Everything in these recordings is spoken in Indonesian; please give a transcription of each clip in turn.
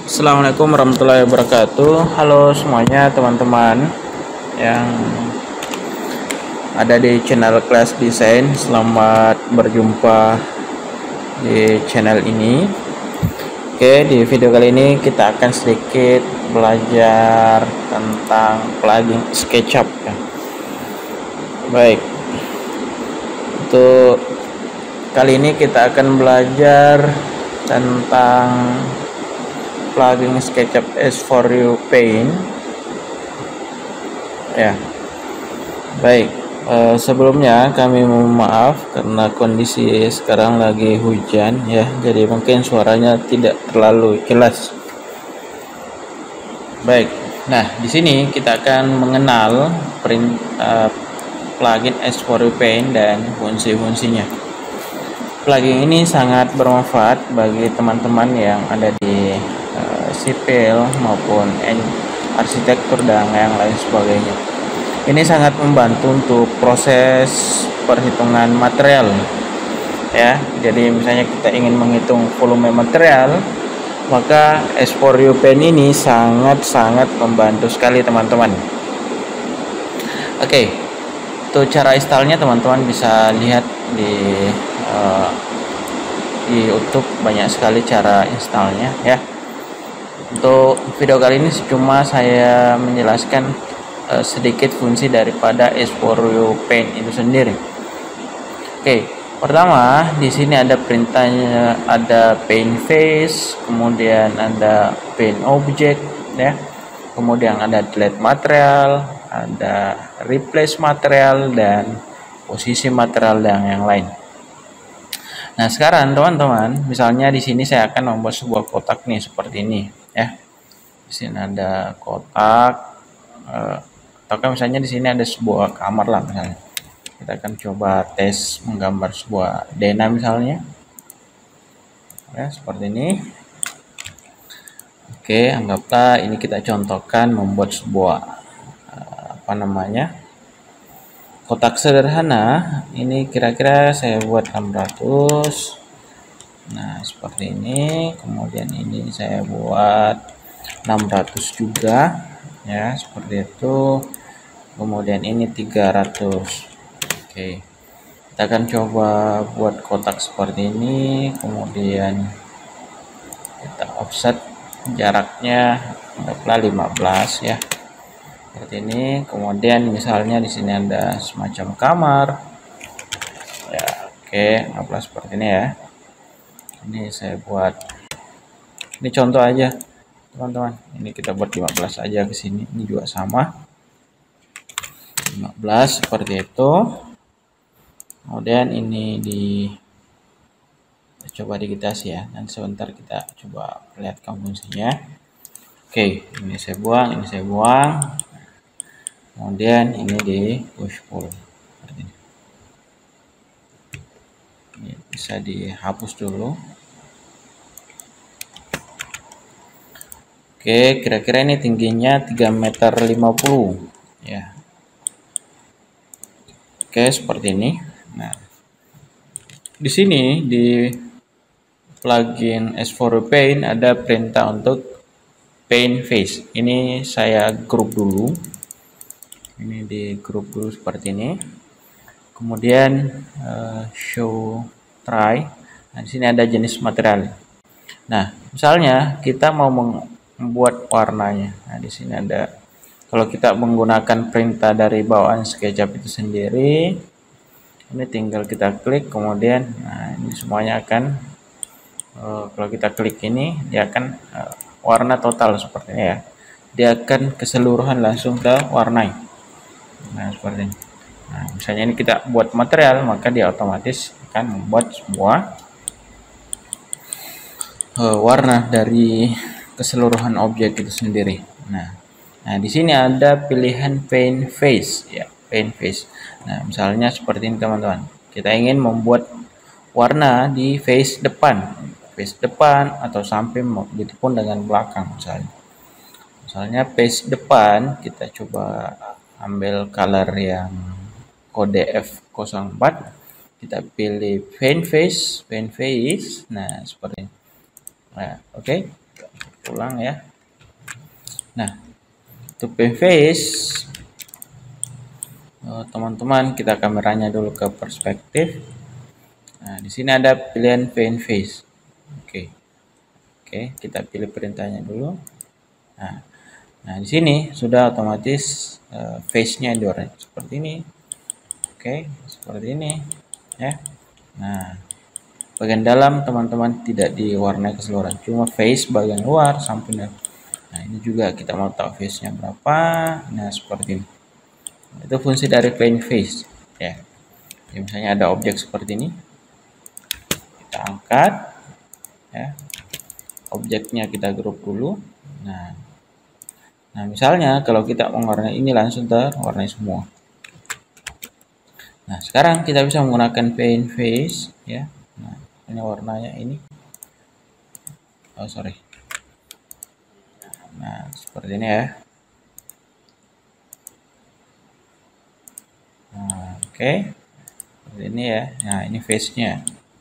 Assalamualaikum warahmatullahi wabarakatuh. Halo semuanya teman-teman yang ada di channel Kelas Desain. Selamat berjumpa di channel ini. Oke, di video kali ini kita akan sedikit belajar tentang plugin SketchUp ya. Baik, untuk kali ini kita akan belajar tentang plugin SketchUp S4U Paint ya. Baik, sebelumnya kami mohon maaf karena kondisi sekarang lagi hujan ya, jadi mungkin suaranya tidak terlalu jelas. Baik, nah di sini kita akan mengenal plugin S4U Paint dan fungsi-fungsinya. Plugin ini sangat bermanfaat bagi teman-teman yang ada di sipil maupun arsitektur dan yang lain sebagainya. Ini sangat membantu untuk proses perhitungan material ya. Jadi misalnya kita ingin menghitung volume material, maka S4U Paint ini sangat membantu sekali teman-teman. Oke, untuk cara installnya teman-teman bisa lihat di YouTube, banyak sekali cara installnya ya. Untuk video kali ini cuma saya menjelaskan sedikit fungsi daripada S4U Paint itu sendiri. Oke, pertama di sini ada perintahnya, ada Paint Face, kemudian ada Paint Object ya, kemudian ada Delete Material, ada Replace Material, dan posisi material dan yang lain. Nah, sekarang teman-teman, misalnya di sini saya akan membuat sebuah kotak nih seperti ini ya. Di sini ada kotak, atau misalnya di sini ada sebuah kamar lah misalnya. Kita akan coba tes menggambar sebuah denah misalnya. Ya, seperti ini. Oke, anggaplah ini kita contohkan membuat sebuah kotak sederhana. Ini kira-kira saya buat 600. Nah, seperti ini. Kemudian ini saya buat 600 juga ya, seperti itu. Kemudian ini 300. Oke, kita akan coba buat kotak seperti ini. Kemudian kita offset jaraknya anggaplah 15 ya, seperti ini. Kemudian misalnya di sini ada semacam kamar ya. Oke, anggaplah seperti ini ya. Ini saya buat, ini contoh aja teman-teman. Ini kita buat 15 aja ke sini. Ini juga sama 15 seperti itu. Kemudian ini coba digitasi ya, dan sebentar kita coba perlihatkan fungsinya. Oke, ini saya buang, ini saya buang. Kemudian ini di push pull seperti ini. Ini bisa dihapus dulu. Oke, kira-kira ini tingginya 3,50 meter ya. Oke, seperti ini. Nah, di sini di plugin S4U Paint ada perintah untuk Paint Face. Ini saya grup dulu. Ini di grup dulu seperti ini. Kemudian show try. Nah, di sini ada jenis material. Nah, misalnya kita mau membuat warnanya. Nah, di sini ada, kalau kita menggunakan perintah dari bawaan SketchUp itu sendiri, ini tinggal kita klik, kemudian nah ini semuanya akan kalau kita klik ini dia akan warna total seperti ini ya. Dia akan keseluruhan langsung ke warnai. Nah, seperti ini. Nah, misalnya ini kita buat material, maka dia otomatis akan membuat sebuah warna dari keseluruhan objek itu sendiri. Nah, di sini ada pilihan Paint Face ya, Paint Face. Nah, misalnya seperti ini teman-teman. Kita ingin membuat warna di face depan atau samping, begitupun dengan belakang misalnya. Misalnya face depan, kita coba ambil color yang kode F04. Kita pilih Paint Face. Nah, seperti ini. Nah, oke. ulang ya. Nah, untuk paint face, teman-teman kita kameranya dulu ke perspektif. Nah, di sini ada pilihan paint face. Oke, kita pilih perintahnya dulu. Nah, di sini sudah otomatis face-nya diwarnai seperti ini. Oke, seperti ini ya. Nah, bagian dalam teman-teman tidak diwarnai keseluruhan, cuma face bagian luar sampingnya. Nah, ini juga kita mau tahu face-nya berapa. Nah, seperti ini. Itu fungsi dari paint face ya. Jadi, misalnya ada objek seperti ini, kita angkat ya. Objeknya kita grup dulu. Nah, misalnya kalau kita mewarnai ini langsung terwarnai semua. Nah, sekarang kita bisa menggunakan paint face ya. Nah, ini warnanya ini. Oh, sorry. Nah, seperti ini ya. Nah, oke. Seperti ini ya. Nah, ini face-nya.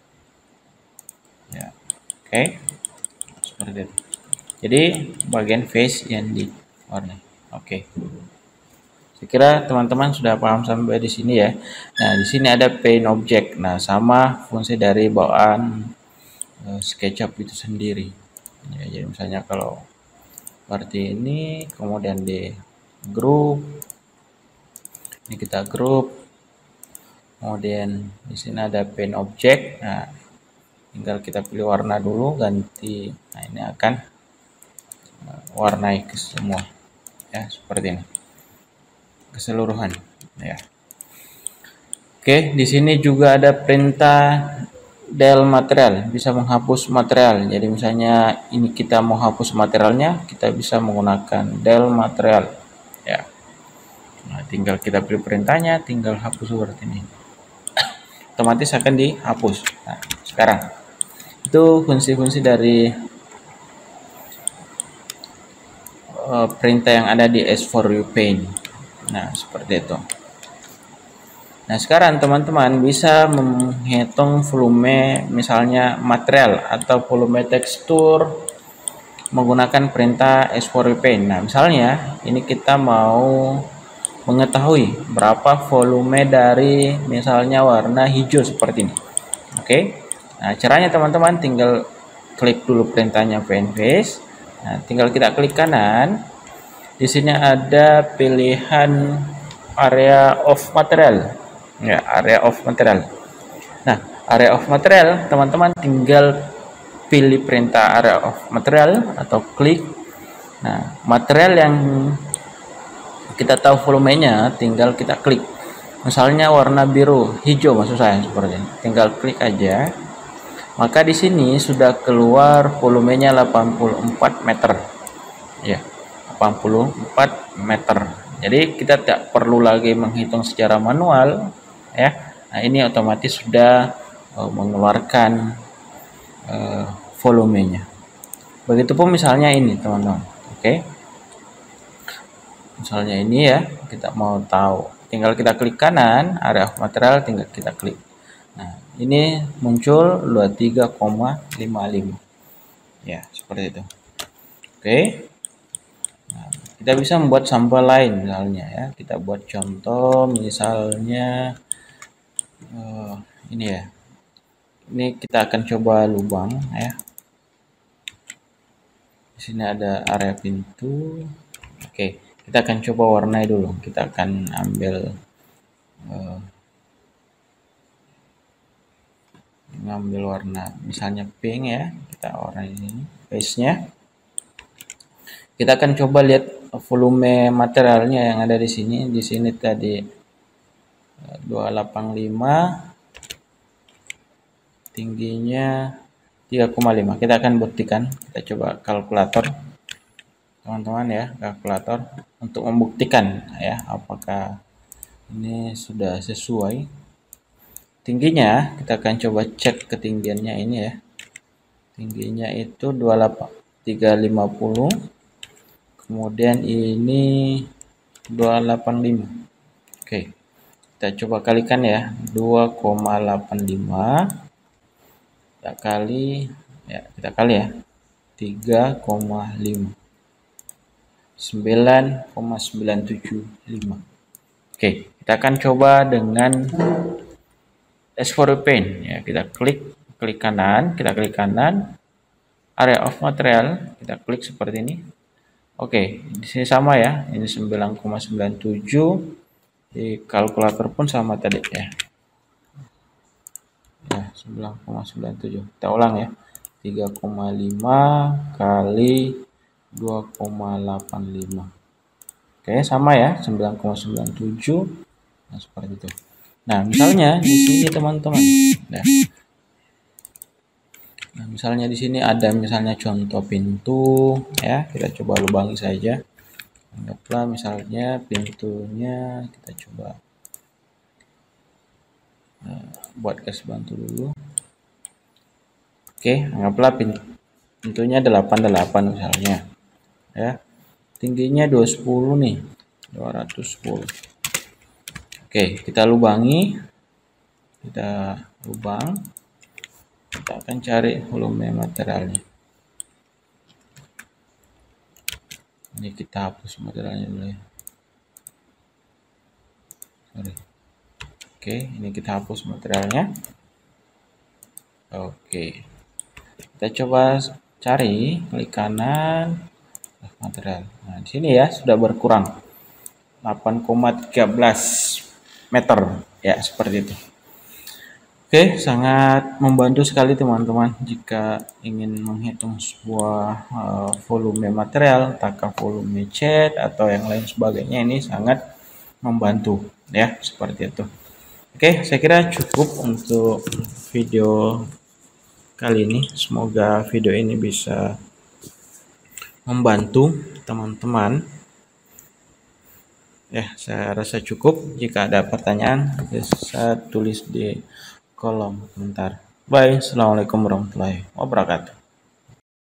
Ya. Oke. Seperti itu. Jadi, bagian face yang diwarnai. Oke. Saya kira teman-teman sudah paham sampai di sini ya. Nah, di sini ada paint object. Nah, sama fungsi dari bawaan SketchUp itu sendiri. Ya, jadi misalnya kalau seperti ini, kemudian di grup, ini kita grup, kemudian di sini ada paint object. Nah, tinggal kita pilih warna dulu, ganti. Nah, ini akan warnai ke semua ya, seperti ini keseluruhan ya. Oke, di sini juga ada perintah del material, bisa menghapus material. Jadi misalnya ini kita mau hapus materialnya, kita bisa menggunakan del material ya. Nah, tinggal kita pilih perintahnya, tinggal hapus seperti ini. Otomatis akan dihapus. Nah, sekarang itu fungsi-fungsi dari perintah yang ada di S4U Paint. Nah, seperti itu. Nah, sekarang teman-teman bisa menghitung volume misalnya material atau volume tekstur menggunakan perintah S4U Paint. Nah, misalnya ini kita mau mengetahui berapa volume dari misalnya warna hijau seperti ini. Oke. Nah, caranya teman-teman tinggal klik dulu perintahnya paint face. Nah, tinggal kita klik kanan. Di sini ada pilihan area of material. Ya, area of material. Nah, area of material, teman-teman tinggal pilih perintah area of material atau klik. Nah, material yang kita tahu volumenya, tinggal kita klik. Misalnya warna biru, hijau maksud saya seperti ini. Tinggal klik aja. Maka di sini sudah keluar volumenya 84 meter. Ya. 84 meter. Jadi kita tidak perlu lagi menghitung secara manual ya. Nah, ini otomatis sudah mengeluarkan volumenya. Begitupun misalnya ini teman-teman. Oke. Misalnya ini ya, kita mau tahu. Tinggal kita klik kanan, area of material tinggal kita klik. Nah, ini muncul 23,55. Ya, seperti itu. Oke. Nah, kita bisa membuat sampel lain misalnya ya. Kita buat contoh misalnya ini ya. Ini kita akan coba lubang ya. Di sini ada area pintu. Oke, kita akan coba warnai dulu. Kita akan ambil ngambil warna misalnya pink ya. Kita warnai ini face-nya. Kita akan coba lihat volume materialnya yang ada di sini. Di sini tadi 285, tingginya 3,5. Kita akan buktikan. Kita coba kalkulator, teman-teman ya, kalkulator untuk membuktikan ya apakah ini sudah sesuai. Tingginya kita akan coba cek ketinggiannya ini ya. Tingginya itu 350. Kemudian ini 285. Oke. Kita coba kalikan ya. 2,85 kita kali ya, 3,5. 9,975. Oke, kita akan coba dengan S4 Paint ya. Kita klik kanan, area of material, kita klik seperti ini. Oke, di sini sama ya. Ini 9,97. Di kalkulator pun sama tadi ya. Ya, 9,97. Kita ulang ya. 3,5 kali 2,85. Oke, sama ya, 9,97. Nah, seperti itu. Nah, misalnya di sini teman-teman. Nah, misalnya di sini ada misalnya contoh pintu ya, kita coba lubangi saja. Anggaplah misalnya pintunya kita coba buat gas bantu dulu. Oke, anggaplah pintunya 88 misalnya. Ya. Tingginya 210 nih. 210. Oke, kita lubangi. Kita lubang. Kita akan cari volume materialnya. Ini kita hapus materialnya dulu ya. Sorry. Oke, ini kita hapus materialnya. Oke. Kita coba cari, klik kanan, material. Nah, di sini ya sudah berkurang 8,13 meter ya, seperti itu. Oke, sangat membantu sekali teman-teman jika ingin menghitung sebuah volume material, takah volume cat atau yang lain sebagainya. Ini sangat membantu ya, seperti itu. Oke, saya kira cukup untuk video kali ini. Semoga video ini bisa membantu teman-teman. Ya, saya rasa cukup. Jika ada pertanyaan, bisa tulis di kolom komentar. Bye. Assalamualaikum warahmatullahi wabarakatuh.